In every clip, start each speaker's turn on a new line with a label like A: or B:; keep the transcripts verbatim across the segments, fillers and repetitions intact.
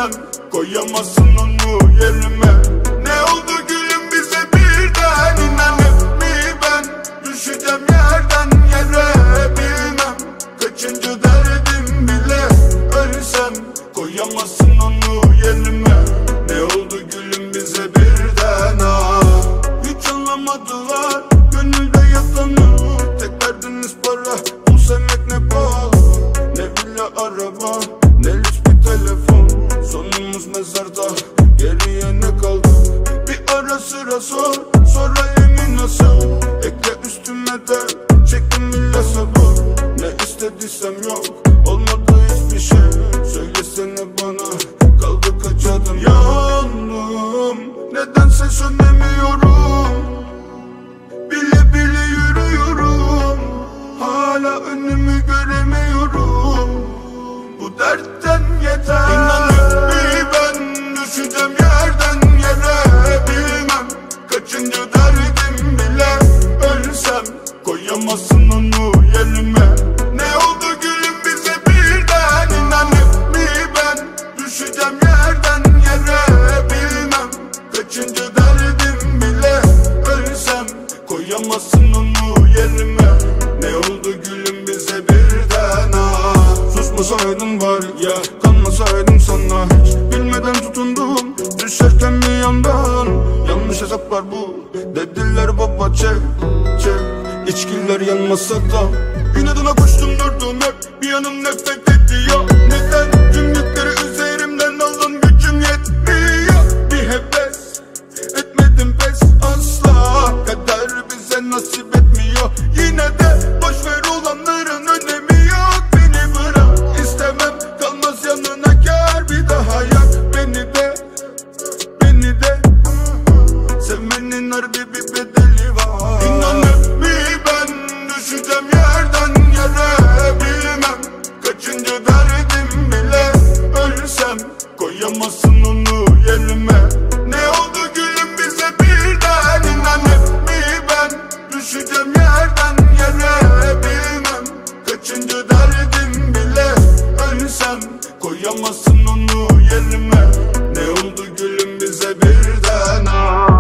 A: Ölsem koyamazsın onu yerime. Ne oldu gülüm bize birden, inanıp mi ben düşeceğim yerden yere, bilmem kaçıncı derdim bile. Ölsem koyamazsın onu yerime. Ne oldu gülüm bize birden, ah. Hiç anlamadılar gönülde yatanı. Tek derdiniz para, bu sevmek ne pahalı. Ne villa araba, ne lüks bir telefon. Sonumuz mezarda, geriye ne kaldı? Bir ara sıra sor, sonra emin nasıl? Ekle üstüme de, çektim illa sabır. Ne istediysem yok, olmadı hiçbir şey. Söylesene bana, kaldı kaç adım? Yandım, nedense sönemiyorum. Bile bile yürüyorum, hala önümü göremiyorum. Bu dertten yeter. İnanıp mi ben düşeceğim yerden yere, bilmem kaçıncı derdim bile. Ölsem koyamazsın onu yerime. Ne oldu gülüm bize birden, inanıp mi ben düşeceğim yerden yere, bilmem kaçıncı derdim bile. Ölsem koyamazsın onu yerime. Ne oldu gülüm bize birden, ah. Susmasaydın bari ya, kanmasaydım sana hiç. Bilmeden tutundum, düşerken bir yandan. Yanlış hesaplar bu, dediler baba çek çek. İçkiler yanmasa da inadına koştum durdum hep. Bir yanım nefret ediyor. Neden tüm yükleri üzerimden aldın, gücüm yetmiyor. Bir heves etmedim pes asla. Kader bize nasip etmiyor. Yine de boşver olanların önemi yok. Beni bırak, istemem kalmaz yanına, kâr bir daha yak. Beni de, beni de sevmenin harbi bir bedeli var. İnanıp mi ben düşeceğim yerden yere, bilmem kaçıncı derdim bile. Ölsem koyamazsın onu yerime. Ne oldu gülüm bize birden, inanıp mi ben düşeceğim yerden yere, bilmem kaçıncı derdim bile. Ölsem koyamazsın onu yerime. Ne oldu gülüm bize birden, ah.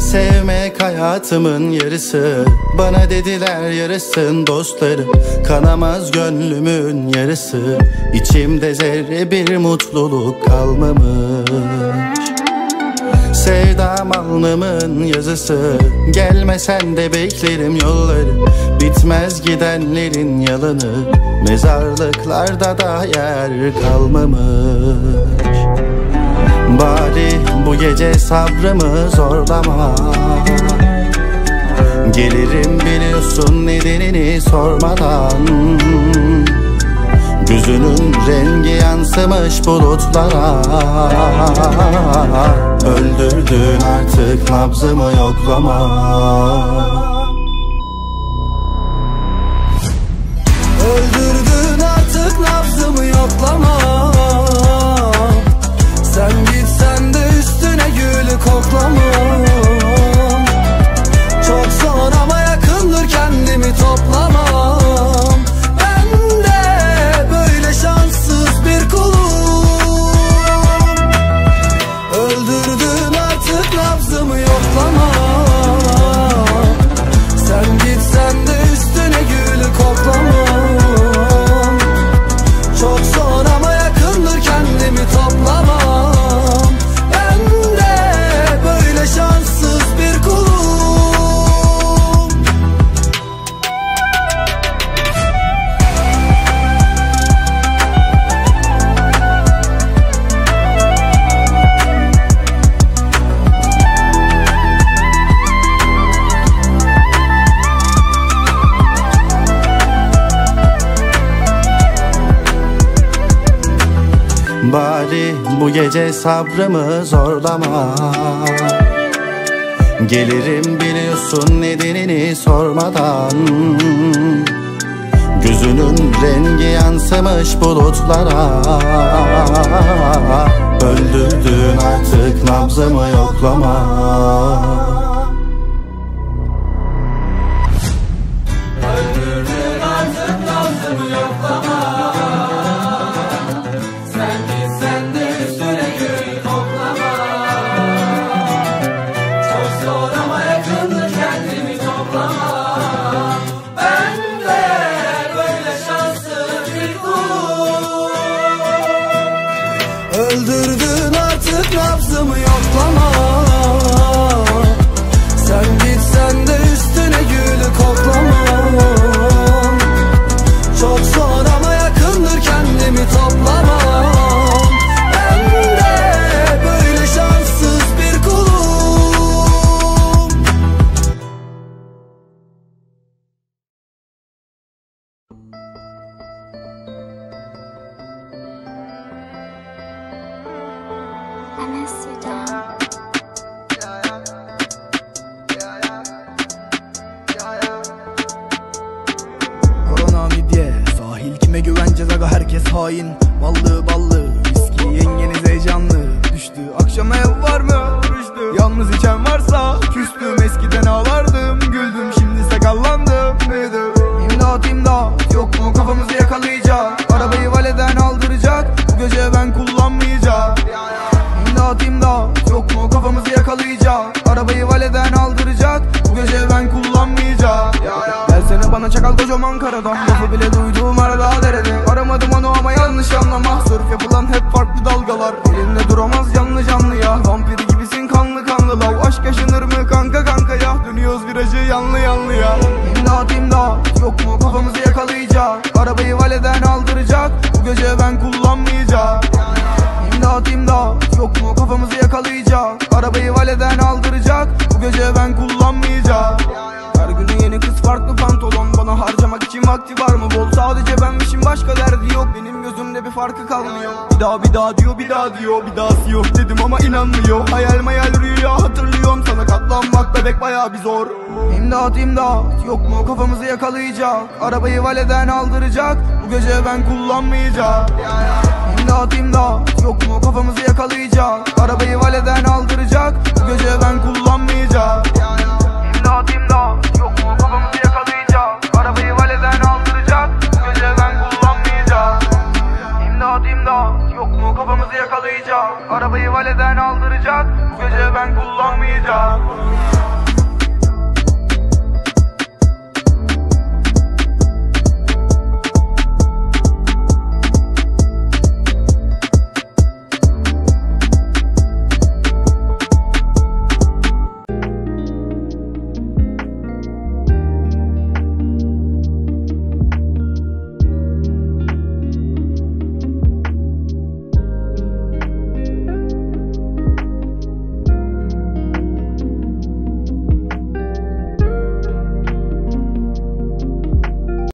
B: Sevmek hayatımın yarısı, bana dediler yarısın dostları. Kanamaz gönlümün yarısı, içimde zerre bir mutluluk kalmamış. Sevdam alnımın yazısı, gelmesen de beklerim yolları. Bitmez gidenlerin yalanı, mezarlıklarda da yer kalmamış. Bari bu gece sabrımı zorlama, gelirim biliyorsun nedenini sormadan. Gözünün rengi yansımış bulutlara, öldürdün artık nabzımı yoklama.
C: Öldürdün artık nabzımı yoklama. Sen gitsen de üstüne gülü koklamam. Çok zor ama yakındır, kendimi toplamam. Ben de böyle şanssız bir kulum. Öldürdün artık nabzımı yoklama. Sen gitsen de üstüne gülü koklamam. Çok zor ama yakındır, kendimi toplamam.
B: Bari bu gece sabrımı zorlama, gelirim biliyorsun nedenini sormadan. Gözünün rengi yansımış bulutlara, öldürdün artık nabzımı yoklama.
C: Öldürdün artık nabzımı yoklama. Öldürdün artık nabzımı yoklama. Sen gitsen de üstüne gülü koklamam. Çok zor ama yakındır, kendimi toplamam. Ben de böyle şanssız bir kulum.
D: Korona midye, sahil kime güveneceğiz aga, herkes hain. Ballı ballı, viski yengeniz heyecanlı. Düştü akşam ev var mı? Rüştü. Yalnız içen varsa küstüm, eskiden ağlardım, güldüm, şimdi sakallandım, büyüdüm. İmdat imdat, yok mu kafamızı yakalayacak? Arabayı valeden aldıracak, bu gece ben kullanmayacağım. İmdat imdat, yok mu kafamızı yakalayacak? Arabayı valeden aldıracak, bu gece ben kullanmayacağım. Gelsene bana çakal kocaman karadan, lafı bile duyduğum arada derede. Aramadım onu ama yanlış anlama, sırf yapılan hep farklı dalgalar. Elinde duramaz canlı canlı ya, vampir gibisin kanlı kanlı lav. Aşk yaşanır mı kanka kanka ya, dönüyoruz virajı yanlı yanlı ya. İmdat imdat, yok mu kafamızı yakalayacak? Arabayı valeden aldıracak, bu gece ben kullanmayacağım. İmdat imdat, yok mu kafamızı yakalayacak? Arabayı valeden aldıracak, bu gece ben kullanmayacağım. Her günü yeni kız, farklı pantolon, bana harcamak için vakti var mı bol? Sadece benmişim, başka derdi yok, benim gözümde bir farkı kalmıyor. Bir daha bir daha diyor, bir daha diyor, bir dahası yok dedim ama inanmıyor. Hayal mayal rüya hatırlıyorum, sana katlanmak bebek bayağı bir zor. İmdat imdat, yok mu kafamızı yakalayacak? Arabayı valeden aldıracak, bu gece ben kullanmayacağım. İmdat imdat, yok mu kafamızı yakalayacak? Arabayı valeden aldıracak, bu gece ben kullanmayacağım. İmdat imdat, yok mu kafamızı yakalayacak? Arabayı valeden aldıracak, bu gece ben kullanmayacağım. İmdat imdat, yok mu kafamızı yakalayacak? Arabayı valeden aldıracak, bu gece ben kullanmayacağım.